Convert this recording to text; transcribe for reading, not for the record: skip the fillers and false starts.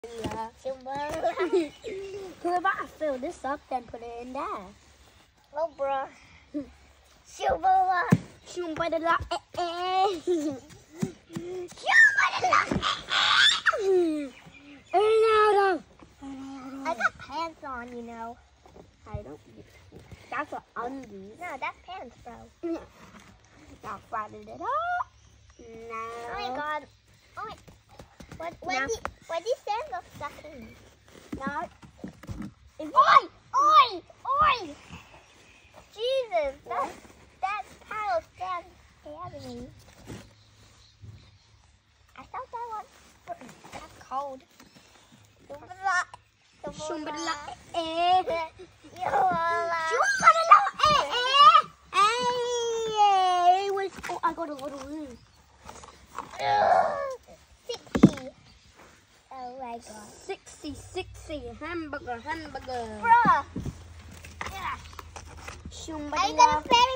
Who about to fill this up, then put it in there? Oh, bro. Shumbala. Shumbala. I got pants on, you know. I don't. That's an undies. No, that's pants, bro. Now flatten it up. No. Oh my god. Oh my. What these sandals stuck in? Now. Oi! Oi! Oi! Jesus, that pile of sand stabbing me. I felt that one. That's cold. Shumbala. Oh, I got a little room. 60. Oh my god. 60 hamburger. Bruh. Shumbala. Are you gonna play